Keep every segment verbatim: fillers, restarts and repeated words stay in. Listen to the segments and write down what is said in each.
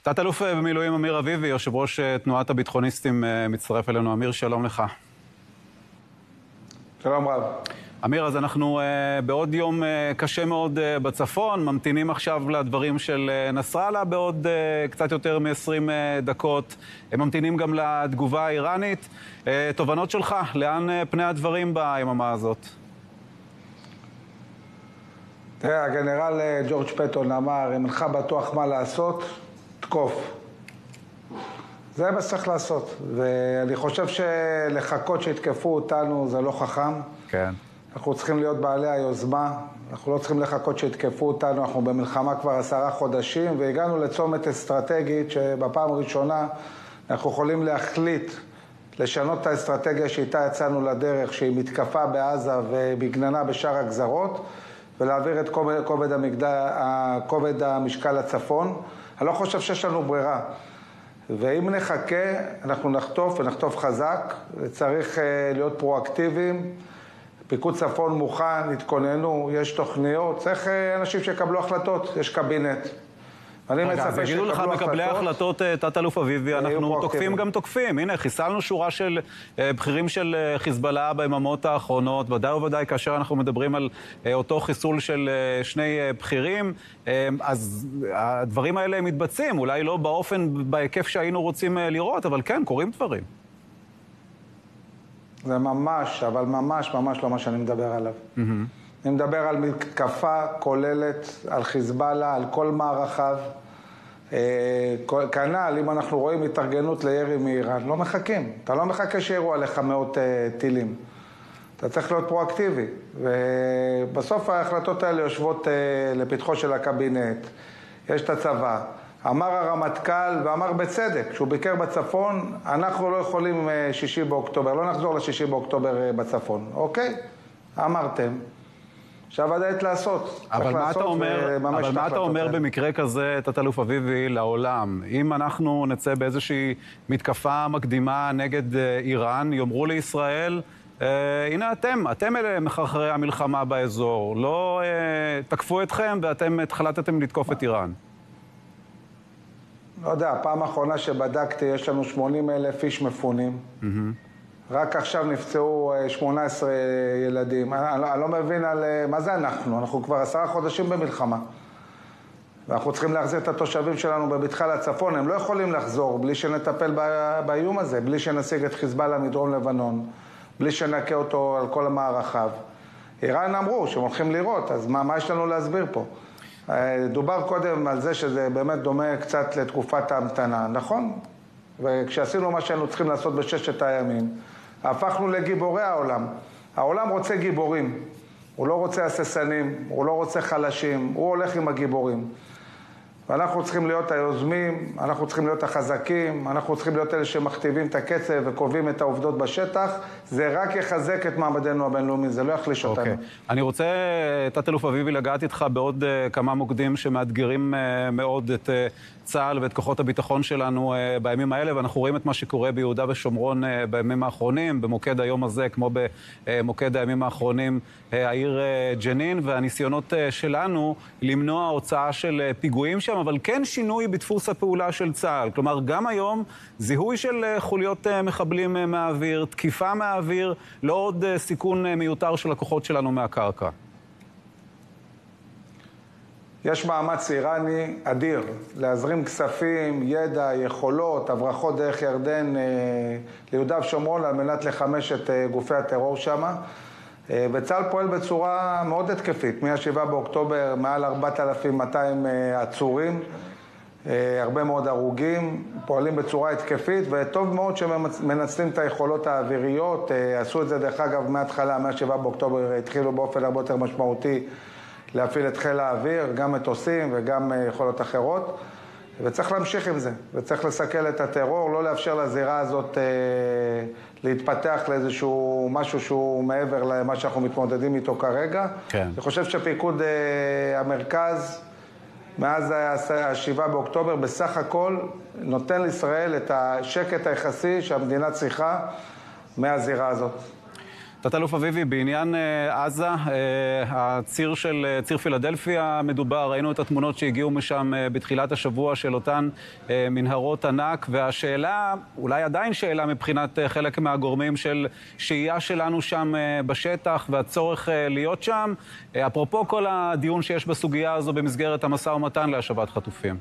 תת-אלוף במילואים אמיר אביבי, יושב ראש תנועת הביטחוניסטים, מצטרף אלינו. אמיר, שלום לך. שלום רב. אמיר, אז אנחנו uh, בעוד יום uh, קשה מאוד uh, בצפון, ממתינים עכשיו לדברים של uh, נסראללה בעוד uh, קצת יותר מ-עשרים uh, דקות. הם ממתינים גם לתגובה האיראנית. Uh, תובנות שלך, לאן uh, פני הדברים ביממה הזאת? תראה, הגנרל ג'ורג' פטון אמר, אם אינך בטוח מה לעשות, תקוף. זה מה שצריך לעשות. ואני חושב שלחכות שיתקפו אותנו זה לא חכם. כן. אנחנו צריכים להיות בעלי היוזמה, אנחנו לא צריכים לחכות שיתקפו אותנו, אנחנו במלחמה כבר עשרה חודשים, והגענו לצומת אסטרטגית שבפעם הראשונה אנחנו יכולים להחליט, לשנות את האסטרטגיה שאיתה יצאנו לדרך, שהיא מתקפה בעזה ובגננה בשאר הגזרות, ולהעביר את כובד, כובד, המגדל, כובד המשקל לצפון. אני לא חושב שיש לנו ברירה. ואם נחכה, אנחנו נחטוף ונחטוף חזק, וצריך להיות פרואקטיביים. פיקוד צפון מוכן, התכוננו, יש תוכניות, צריך אנשים שיקבלו החלטות, יש קבינט. רגע, אז יגידו לך מקבלי ההחלטות, תת-אלוף אביבי, אנחנו תוקפים גם תוקפים. הנה, חיסלנו שורה של בכירים של חיזבאללה ביממות האחרונות, ודאי וודאי כאשר אנחנו מדברים על אותו חיסול של שני בכירים, אז הדברים האלה מתבצעים, אולי לא באופן, בהיקף שהיינו רוצים לראות, אבל כן, קורים דברים. זה ממש, אבל ממש ממש לא מה שאני מדבר עליו. Mm-hmm. אני מדבר על מתקפה כוללת, על חיזבאללה, על כל מערכיו. כנ"ל, אם אנחנו רואים התארגנות לירי מאיראן, לא מחכים. אתה לא מחכה שירו עליך מאות טילים. אתה צריך להיות פרואקטיבי. ובסוף ההחלטות האלה יושבות לפתחו של הקבינט. יש את הצבא. אמר הרמטכ"ל, ואמר בצדק, כשהוא ביקר בצפון, אנחנו לא יכולים שישי באוקטובר, לא נחזור לשישי באוקטובר בצפון. אוקיי? אמרתם. עכשיו עדיין לעשות. אבל מה אתה אומר, אבל מה אתה אומר במקרה כזה, תת-אלוף אביבי, לעולם? אם אנחנו נצא באיזושהי מתקפה מקדימה נגד איראן, יאמרו לישראל, הנה אתם, אתם אלה מחרחרי המלחמה באזור, לא תקפו אתכם ואתם התחלטתם לתקוף את איראן. לא יודע, הפעם האחרונה שבדקתי, יש לנו שמונים אלף איש מפונים. Mm-hmm. רק עכשיו נפצעו שמונה עשרה ילדים. אני, אני לא מבין על מה זה אנחנו. אנחנו כבר עשרה חודשים במלחמה. ואנחנו צריכים להחזיר את התושבים שלנו בבטחה לצפון. הם לא יכולים לחזור בלי שנטפל באיום הזה, בלי שנשיג את חיזבאללה מדרום לבנון, בלי שנקה אותו על כל המערכיו. איראן אמרו שהם הולכים לראות, אז מה, מה יש לנו להסביר פה? דובר קודם על זה שזה באמת דומה קצת לתקופת ההמתנה, נכון? וכשעשינו מה שהיינו צריכים לעשות בששת הימים, הפכנו לגיבורי העולם. העולם רוצה גיבורים, הוא לא רוצה הססנים, הוא לא רוצה חלשים, הוא הולך עם הגיבורים. ואנחנו צריכים להיות היוזמים, אנחנו צריכים להיות החזקים, אנחנו צריכים להיות אלה שמכתיבים את הקצב וקובעים את העובדות בשטח. זה רק יחזק את מעמדנו הבינלאומי, זה לא יחליש אותנו. אוקיי. אני רוצה, תת-אלוף אביבי, לגעת איתך בעוד כמה מוקדים שמאתגרים מאוד את צה"ל ואת כוחות הביטחון שלנו בימים האלה, ואנחנו רואים את מה שקורה ביהודה ושומרון בימים האחרונים, במוקד היום הזה, כמו במוקד הימים האחרונים, העיר ג'נין, והניסיונות שלנו למנוע הוצאה של פיגועים שם, אבל כן שינוי בדפוס הפעולה של צה"ל. כלומר, גם היום זיהוי של חוליות מחבלים מהאוויר, תקיפה מהאוויר, לא עוד סיכון מיותר של הכוחות שלנו מהקרקע. יש מאמץ איראני אדיר להזרים כספים, ידע, יכולות, הברחות דרך ירדן ליהודה ושומרון על מנת לחמש את גופי הטרור שם. וצה"ל פועל בצורה מאוד התקפית. מ-השבעה באוקטובר מעל ארבעת אלפים ומאתיים עצורים, הרבה מאוד הרוגים, פועלים בצורה התקפית, וטוב מאוד שמנצלים את היכולות האוויריות. עשו את זה דרך אגב מההתחלה, מה-שבעה באוקטובר התחילו באופן הרבה יותר משמעותי להפעיל את חיל האוויר, גם מטוסים וגם יכולות אחרות. וצריך להמשיך עם זה, וצריך לסכל את הטרור, לא לאפשר לזירה הזאת אה, להתפתח לאיזשהו משהו שהוא מעבר למה שאנחנו מתמודדים איתו כרגע. כן. אני חושב שפיקוד אה, המרכז, מאז השבעה באוקטובר, בסך הכל נותן לישראל את השקט היחסי שהמדינה צריכה מהזירה הזאת. תת-אלוף אביבי, בעניין אה, עזה, אה, הציר של אה, ציר פילדלפיה מדובר, ראינו את התמונות שהגיעו משם אה, בתחילת השבוע של אותן אה, מנהרות ענק, והשאלה, אולי עדיין שאלה מבחינת אה, חלק מהגורמים של שהייה שלנו שם אה, בשטח והצורך אה, להיות שם, אה, אפרופו כל הדיון שיש בסוגיה הזו במסגרת המשא ומתן להשבת חטופים.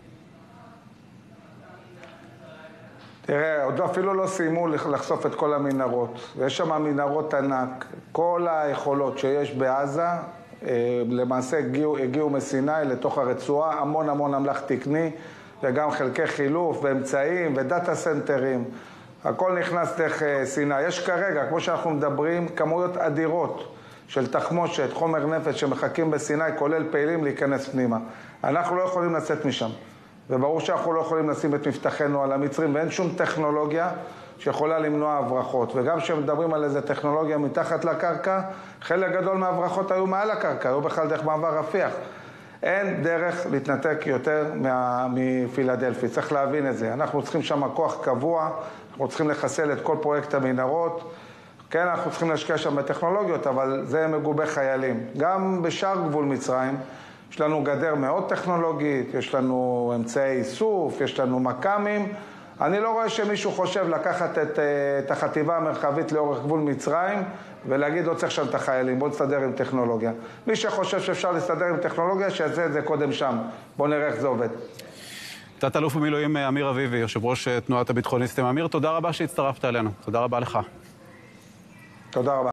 תראה, עוד אפילו לא סיימו לחשוף את כל המנהרות. יש שם מנהרות ענק. כל היכולות שיש בעזה, למעשה הגיעו, הגיעו מסיני לתוך הרצועה, המון המון אמל"ח תקני, וגם חלקי חילוף ואמצעים ודאטה סנטרים. הכל נכנס דרך סיני. יש כרגע, כמו שאנחנו מדברים, כמויות אדירות של תחמושת, חומר נפץ שמחכים בסיני, כולל פעילים להיכנס פנימה. אנחנו לא יכולים לצאת משם. וברור שאנחנו לא יכולים לשים את מבטחנו על המצרים, ואין שום טכנולוגיה שיכולה למנוע הברחות. וגם כשמדברים על איזה טכנולוגיה מתחת לקרקע, חלק גדול מההברחות היו מעל הקרקע, היו בכלל דרך מעבר רפיח. אין דרך להתנתק יותר מה... מפילדלפי, צריך להבין את זה. אנחנו צריכים שם כוח קבוע, אנחנו צריכים לחסל את כל פרויקט המנהרות. כן, אנחנו צריכים להשקיע שם בטכנולוגיות, אבל זה מגובה חיילים. גם בשאר גבול מצרים, יש לנו גדר מאוד טכנולוגית, יש לנו אמצעי איסוף, יש לנו מקמים. אני לא רואה שמישהו חושב לקחת את, את החטיבה המרחבית לאורך גבול מצרים ולהגיד לא צריך שם את החיילים, בוא נסתדר עם טכנולוגיה. מי שחושב שאפשר להסתדר עם טכנולוגיה, שיעשה את זה קודם שם. בוא נראה איך זה עובד. תת-אלוף במילואים אמיר אביבי, יושב ראש תנועת הביטחוניסטים. אמיר, תודה רבה שהצטרפת אלינו. תודה רבה לך. תודה רבה.